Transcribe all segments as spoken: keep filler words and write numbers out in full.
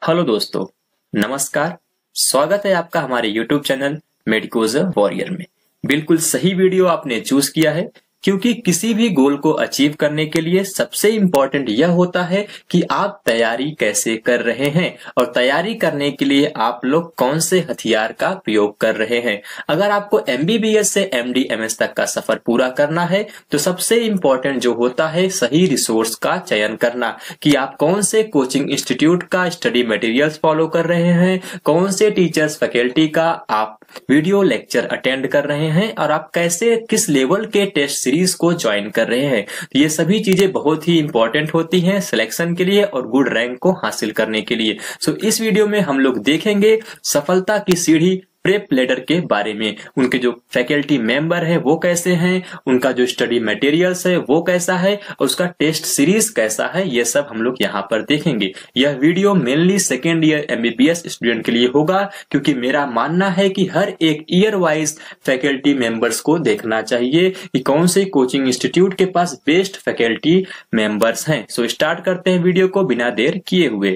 Hello दोस्तों, नमस्कार। स्वागत है आपका हमारे यूट्यूब चैनल मेडिकोज वॉरियर में। बिल्कुल सही वीडियो आपने चूज किया है, क्योंकि किसी भी गोल को अचीव करने के लिए सबसे इम्पोर्टेंट यह होता है कि आप तैयारी कैसे कर रहे हैं और तैयारी करने के लिए आप लोग कौन से हथियार का प्रयोग कर रहे हैं। अगर आपको एमबीबीएस से एमडी एमएस तक का सफर पूरा करना है तो सबसे इम्पोर्टेंट जो होता है सही रिसोर्स का चयन करना, कि आप कौन से कोचिंग इंस्टीट्यूट का स्टडी मटेरियल्स फॉलो कर रहे हैं, कौन से टीचर्स फैकल्टी का आप वीडियो लेक्चर अटेंड कर रहे हैं और आप कैसे किस लेवल के टेस्ट सीरीज को ज्वाइन कर रहे हैं। तो ये सभी चीजें बहुत ही इंपॉर्टेंट होती हैं सिलेक्शन के लिए और गुड रैंक को हासिल करने के लिए। सो इस वीडियो में हम लोग देखेंगे सफलता की सीढ़ी प्रेप लेडर के बारे में। उनके जो फैकल्टी मेंबर है वो कैसे हैं, उनका जो स्टडी मटेरियल्स है वो कैसा है और उसका टेस्ट सीरीज कैसा है, ये सब हम लोग यहाँ पर देखेंगे। यह video mainly second year MBBS student के लिए होगा, क्योंकि मेरा मानना है कि हर एक ईयर वाइज फैकल्टी मेंबर्स को देखना चाहिए कि कौन से कोचिंग इंस्टीट्यूट के पास बेस्ट फैकल्टी मेंबर्स हैं। सो स्टार्ट करते हैं वीडियो को बिना देर किए हुए।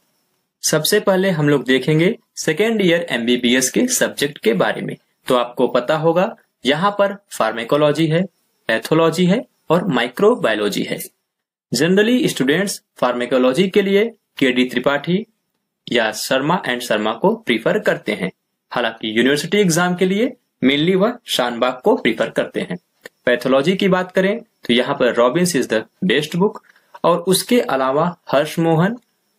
सबसे पहले हम लोग देखेंगे सेकेंड ईयर एमबीबीएस के सब्जेक्ट के बारे में। तो आपको पता होगा यहाँ पर फार्मेकोलॉजी है, पैथोलॉजी है और माइक्रोबायोलॉजी है। जनरली स्टूडेंट्स फार्मेकोलॉजी के लिए के डी त्रिपाठी या शर्मा एंड शर्मा को प्रीफर करते हैं। हालांकि यूनिवर्सिटी एग्जाम के लिए मेनली वह शानबाग को प्रीफर करते हैं। पैथोलॉजी की बात करें तो यहाँ पर Robbins is the best book, और उसके अलावा हर्ष मोहन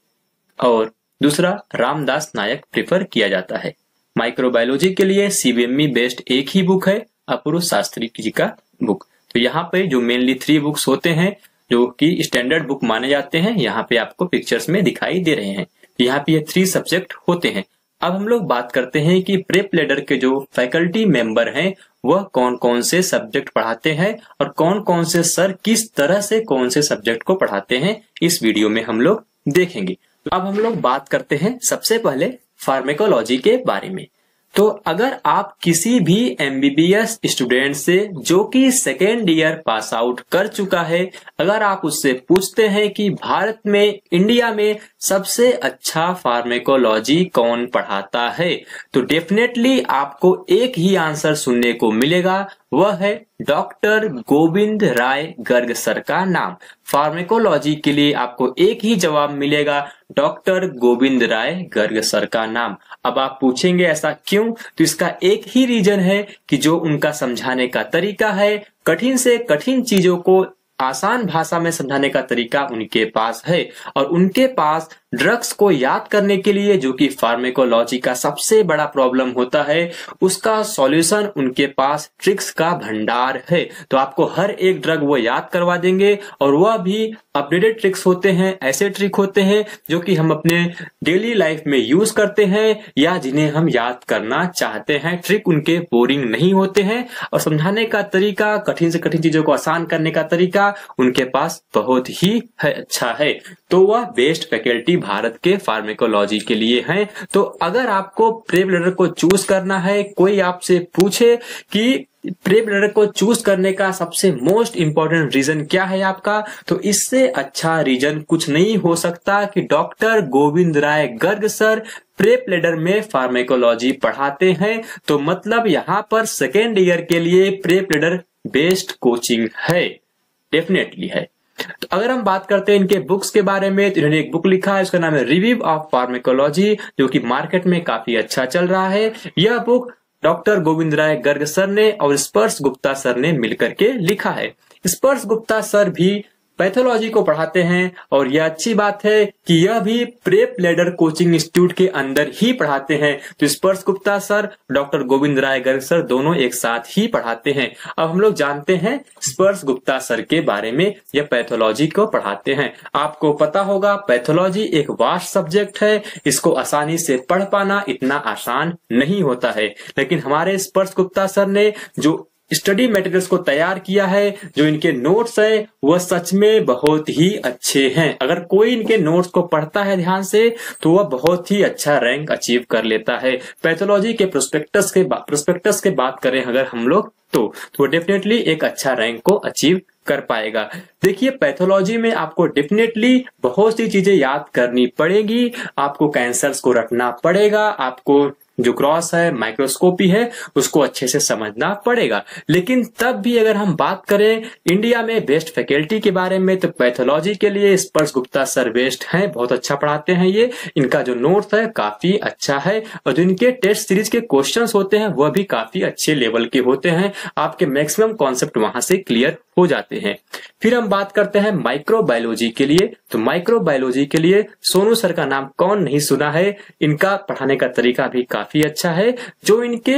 और दूसरा रामदास नायक प्रेफर किया जाता है। माइक्रोबायोलॉजी के लिए सीबीएमई बेस्ड एक ही बुक है, अपूर्व शास्त्री जी का बुक। तो यहाँ पे जो मेनली थ्री बुक्स होते हैं जो कि स्टैंडर्ड बुक माने जाते हैं, यहाँ पे आपको पिक्चर्स में दिखाई दे रहे हैं। यहाँ पे ये थ्री सब्जेक्ट होते हैं। अब हम लोग बात करते हैं कि प्रेप लेडर के जो फैकल्टी मेंबर हैं वह कौन कौन से सब्जेक्ट पढ़ाते हैं और कौन कौन से सर किस तरह से कौन से सब्जेक्ट को पढ़ाते हैं, इस वीडियो में हम लोग देखेंगे। अब हम लोग बात करते हैं सबसे पहले फार्मेकोलॉजी के बारे में। तो अगर आप किसी भी एमबीबीएस स्टूडेंट से जो कि सेकेंड ईयर पास आउट कर चुका है, अगर आप उससे पूछते हैं कि भारत में, इंडिया में सबसे अच्छा फार्मेकोलॉजी कौन पढ़ाता है, तो डेफिनेटली आपको एक ही आंसर सुनने को मिलेगा, वह है डॉक्टर गोविंद राय गर्ग सर का नाम। फार्मेकोलॉजी के लिए आपको एक ही जवाब मिलेगा, डॉक्टर गोविंद राय गर्ग सर का नाम। अब आप पूछेंगे ऐसा क्यों? तो इसका एक ही रीजन है कि जो उनका समझाने का तरीका है, कठिन से कठिन चीजों को आसान भाषा में समझाने का तरीका उनके पास है, और उनके पास ड्रग्स को याद करने के लिए जो कि फार्मेकोलॉजी का सबसे बड़ा प्रॉब्लम होता है, उसका सॉल्यूशन उनके पास ट्रिक्स का भंडार है। तो आपको हर एक ड्रग वो याद करवा देंगे, और वह भी अपडेटेड ट्रिक्स होते हैं, ऐसे ट्रिक होते हैं जो कि हम अपने डेली लाइफ में यूज करते हैं या जिन्हें हम याद करना चाहते हैं। ट्रिक उनके बोरिंग नहीं होते हैं, और समझाने का तरीका, कठिन से कठिन चीजों को आसान करने का तरीका उनके पास बहुत ही है, अच्छा है। तो वह बेस्ट फैकल्टी भारत के फार्मेकोलॉजी के लिए हैं। तो अगर आपको प्रेप लेडर को चूज करना है, कोई आपसे पूछे कि प्रेप लेडर को चूज करने का सबसे मोस्ट इंपॉर्टेंट रीजन क्या है आपका, तो इससे अच्छा रीजन कुछ नहीं हो सकता कि doctor Govind Rai Garg sir Prep Ladder में फार्मेकोलॉजी पढ़ाते हैं। तो मतलब यहाँ पर सेकेंड ईयर के लिए प्रेप लेडर बेस्ट कोचिंग है, डेफिनेटली है। तो अगर हम बात करते हैं इनके बुक्स के बारे में, तो इन्होंने एक बुक लिखा है, उसका नाम है रिव्यू ऑफ फार्मेकोलॉजी, जो कि मार्केट में काफी अच्छा चल रहा है। यह book doctor Govind Rai Garg sir ने और स्पर्श गुप्ता सर ने मिलकर के लिखा है। स्पर्श गुप्ता सर भी पैथोलॉजी को पढ़ाते हैं, और यह अच्छी बात है कि यह भी प्रेप लेडर कोचिंग इंस्टीट्यूट के अंदर ही पढ़ाते हैं। तो Sparsh Gupta sir, doctor Govind Rai Garg sir दोनों एक साथ ही पढ़ाते हैं। अब हम लोग जानते हैं स्पर्श गुप्ता सर के बारे में, यह पैथोलॉजी को पढ़ाते हैं। आपको पता होगा पैथोलॉजी एक वास्ट सब्जेक्ट है, इसको आसानी से पढ़ पाना इतना आसान नहीं होता है, लेकिन हमारे स्पर्श गुप्ता सर ने जो स्टडी मटेरियल्स को तैयार किया है, जो इनके नोट्स है वह सच में बहुत ही अच्छे हैं। अगर कोई इनके नोट्स को पढ़ता है ध्यान से तो वह बहुत ही अच्छा रैंक अचीव कर लेता है। पैथोलॉजी के प्रोस्पेक्टस के प्रोस्पेक्टस के बात करें अगर हम लोग तो, तो डेफिनेटली एक अच्छा रैंक को अचीव कर पाएगा। देखिए पैथोलॉजी में आपको डेफिनेटली बहुत सी चीजें याद करनी पड़ेगी, आपको कैंसर्स को रखना पड़ेगा, आपको जो क्रॉस है माइक्रोस्कोपी है उसको अच्छे से समझना पड़ेगा। लेकिन तब भी अगर हम बात करें इंडिया में बेस्ट फैकल्टी के बारे में तो पैथोलॉजी के लिए स्पर्श गुप्ता सर बेस्ट हैं, बहुत अच्छा पढ़ाते हैं ये, इनका जो नोट्स है काफी अच्छा है और जो इनके टेस्ट सीरीज के क्वेश्चंस होते हैं वह भी काफी अच्छे लेवल के होते हैं, आपके मैक्सिमम कॉन्सेप्ट वहां से क्लियर हो जाते हैं। फिर हम बात करते हैं माइक्रोबायोलॉजी के लिए, तो माइक्रोबायोलॉजी के लिए सोनू सर का नाम कौन नहीं सुना है, इनका पढ़ाने का तरीका भी काफी अच्छा है, जो इनके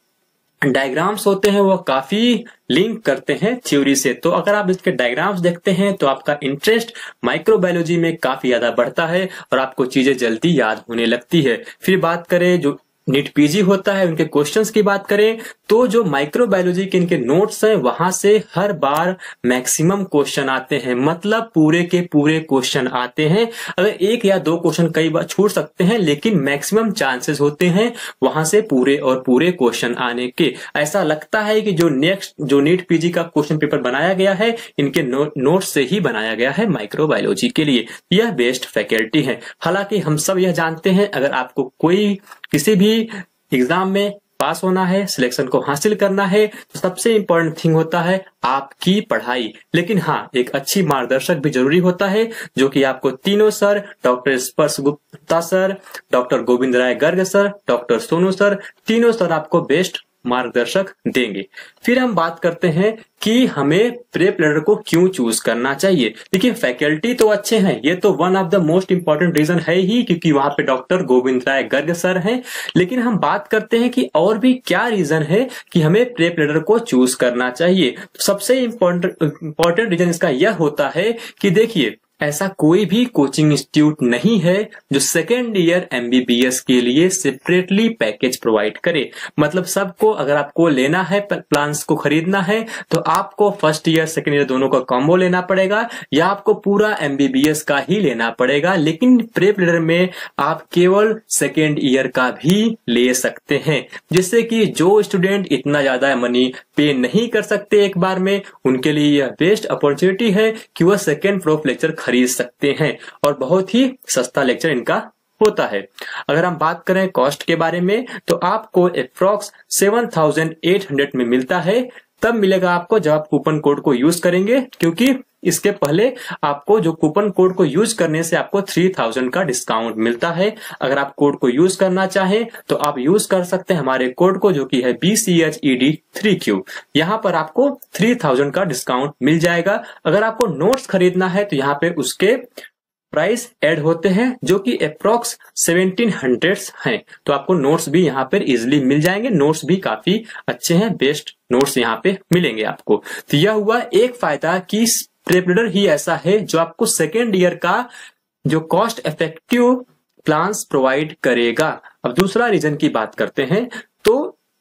डायग्राम्स होते हैं वो काफी लिंक करते हैं थ्योरी से, तो अगर आप इसके डायग्राम्स देखते हैं तो आपका इंटरेस्ट माइक्रोबायोलॉजी में काफी ज्यादा बढ़ता है और आपको चीजें जल्दी याद होने लगती है। फिर बात करें जो नीट पीजी होता है उनके क्वेश्चंस की बात करें तो जो माइक्रोबायोलॉजी के इनके नोट्स हैं वहां से हर बार मैक्सिमम क्वेश्चन आते हैं, मतलब पूरे के पूरे क्वेश्चन आते हैं। अगर एक या दो क्वेश्चन कई बार छूट सकते हैं लेकिन मैक्सिमम चांसेस होते हैं वहां से पूरे और पूरे क्वेश्चन आने के। ऐसा लगता है कि जो नेक्स्ट जो नीट पीजी का क्वेश्चन पेपर बनाया गया है इनके नो, नोट्स से ही बनाया गया है माइक्रोबायोलॉजी के लिए, यह बेस्ट फैकल्टी है। हालांकि हम सब यह जानते हैं अगर आपको कोई किसी भी एग्जाम में पास होना है, सिलेक्शन को हासिल करना है तो सबसे इंपॉर्टेंट थिंग होता है आपकी पढ़ाई। लेकिन हाँ, एक अच्छी मार्गदर्शक भी जरूरी होता है जो कि आपको तीनों sir, doctor Sparsh Gupta sir, doctor Govind Rai Garg sir, doctor Sonu sir, तीनों सर आपको बेस्ट मार्गदर्शक देंगे। फिर हम बात करते हैं कि हमें प्रेप लीडर को क्यों चूज करना चाहिए। देखिए फैकल्टी तो अच्छे हैं, ये तो one of the most important reason है ही क्योंकि वहां पे डॉक्टर गोविंद राय गर्ग सर हैं, लेकिन हम बात करते हैं कि और भी क्या रीजन है कि हमें प्रेप लीडर को चूज करना चाहिए। सबसे इंपॉर्टेंट इंपॉर्टेंट रीजन इसका यह होता है कि देखिए ऐसा कोई भी कोचिंग इंस्टीट्यूट नहीं है जो सेकेंड ईयर एमबीबीएस के लिए सेपरेटली पैकेज प्रोवाइड करे। मतलब सबको अगर आपको लेना है प्लान्स को खरीदना है तो आपको फर्स्ट ईयर सेकेंड ईयर दोनों का कॉम्बो लेना पड़ेगा या आपको पूरा एमबीबीएस का ही लेना पड़ेगा। लेकिन प्रेप लीडर में आप केवल सेकेंड ईयर का भी ले सकते हैं, जिससे कि जो स्टूडेंट इतना ज्यादा मनी पे नहीं कर सकते एक बार में उनके लिए यह बेस्ट अपॉर्चुनिटी है कि वह सेकेंड प्रूफ लेक्चर खरीद सकते हैं और बहुत ही सस्ता लेक्चर इनका होता है। अगर हम बात करें कॉस्ट के बारे में तो आपको approx seven thousand eight hundred में मिलता है, तब मिलेगा आपको जब आप कूपन कोड को यूज करेंगे, क्योंकि इसके पहले आपको जो कूपन कोड को यूज करने से आपको थ्री थाउजेंड का डिस्काउंट मिलता है। अगर आप कोड को यूज करना चाहें तो आप यूज कर सकते हैं हमारे कोड को जो कि है B C H E D three Q, यहाँ पर आपको थ्री थाउजेंड का डिस्काउंट मिल जाएगा। अगर आपको नोट्स खरीदना है तो यहाँ पे उसके प्राइस ऐड होते हैं जो कि अप्रॉक्स सेवनटीन हंड्रेड हैं, तो आपको नोट्स भी यहाँ पर इजिली मिल जाएंगे। नोट्स भी काफी अच्छे हैं, बेस्ट नोट्स यहाँ पे मिलेंगे आपको। तो यह हुआ एक फायदा कि प्रेप लीडर ही ऐसा है जो आपको सेकेंड ईयर का जो कॉस्ट इफेक्टिव प्लान्स प्रोवाइड करेगा। अब दूसरा रीजन की बात करते हैं तो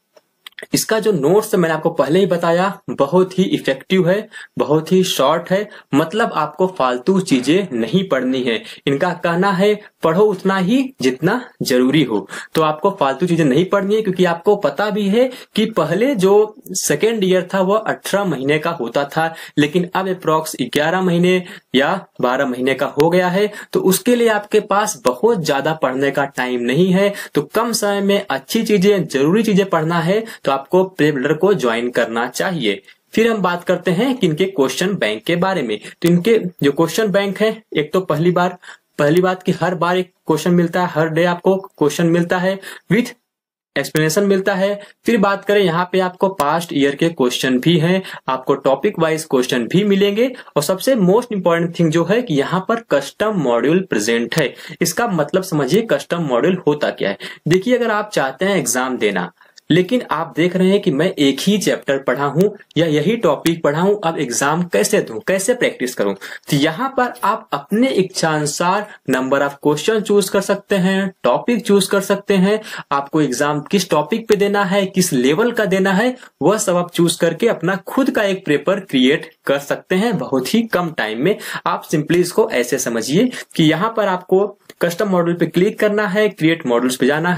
इसका जो नोट्स मैंने आपको पहले ही बताया बहुत ही इफेक्टिव है, बहुत ही शॉर्ट है, मतलब आपको फालतू चीजें नहीं पढ़नी है। इनका कहना है पढ़ो उतना ही जितना जरूरी हो, तो आपको फालतू चीजें नहीं पढ़नी है क्योंकि आपको पता भी है कि पहले जो सेकेंड ईयर था वह अठारह महीने का होता था, लेकिन अब अप्रॉक्स ग्यारह महीने या बारह महीने का हो गया है। तो उसके लिए आपके पास बहुत ज्यादा पढ़ने का टाइम नहीं है, तो कम समय में अच्छी चीजें, जरूरी चीजें पढ़ना है तो आपको प्रेप लीडर को ज्वाइन करना चाहिए। फिर हम बात करते हैं कि इनके क्वेश्चन बैंक के बारे में। तो इनके जो क्वेश्चन बैंक है, एक तो पहली बार पहली बात कि हर बार एक क्वेश्चन मिलता है, हर डे आपको क्वेश्चन मिलता है विथ एक्सप्लेनेशन मिलता है। फिर बात करें यहाँ पे आपको पास्ट ईयर के क्वेश्चन भी हैं, आपको टॉपिक वाइज क्वेश्चन भी मिलेंगे और सबसे मोस्ट इंपॉर्टेंट थिंग जो है कि यहाँ पर कस्टम मॉड्यूल प्रेजेंट है। इसका मतलब समझिए कस्टम मॉड्यूल होता क्या है। देखिए अगर आप चाहते हैं एग्जाम देना लेकिन आप देख रहे हैं कि मैं एक ही चैप्टर पढ़ा हूं या यही टॉपिक पढ़ा हूं, अब एग्जाम कैसे दूं, कैसे प्रैक्टिस करूं, तो यहां पर आप अपने इच्छा अनुसार नंबर ऑफ क्वेश्चन चूज कर सकते हैं, टॉपिक चूज कर सकते हैं, आपको एग्जाम किस टॉपिक पे देना है, किस लेवल का देना है, वह सब आप चूज करके अपना खुद का एक पेपर क्रिएट कर सकते हैं बहुत ही कम टाइम में। आप सिंपली इसको ऐसे समझिए कि यहाँ पर आपको कस्टम मॉड्यूल पे क्लिक करना है, क्रिएट मॉड्यूल्स पे जाना है,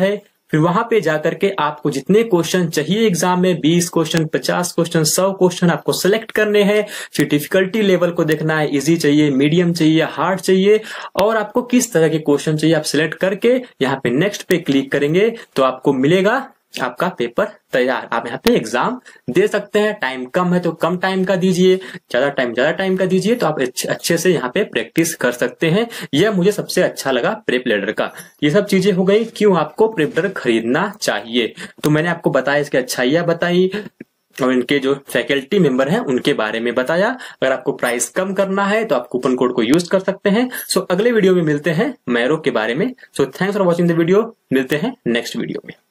फिर वहां पे जाकर के आपको जितने क्वेश्चन चाहिए एग्जाम में, बीस क्वेश्चन, पचास क्वेश्चन, सौ क्वेश्चन आपको सेलेक्ट करने हैं। फिर डिफिकल्टी लेवल को देखना है, इजी चाहिए, मीडियम चाहिए, हार्ड चाहिए, और आपको किस तरह के क्वेश्चन चाहिए आप सिलेक्ट करके यहाँ पे नेक्स्ट पे क्लिक करेंगे तो आपको मिलेगा आपका पेपर तैयार। आप यहाँ पे एग्जाम दे सकते हैं। टाइम कम है तो कम टाइम का दीजिए, ज्यादा टाइम ज्यादा टाइम का दीजिए, तो आप अच्छे से यहाँ पे प्रैक्टिस कर सकते हैं। यह मुझे सबसे अच्छा लगा प्रेप लीडर का। ये सब चीजें हो गई क्यों आपको प्रेप लीडर खरीदना चाहिए। तो मैंने आपको बताया, इसकी अच्छाइयां बताई और इनके जो फैकल्टी मेंबर हैं उनके बारे में बताया। अगर आपको प्राइस कम करना है तो आप कूपन कोड को यूज कर सकते हैं। सो अगले वीडियो में मिलते हैं मैरो के बारे में। So thanks for watching the video. मिलते हैं नेक्स्ट वीडियो में।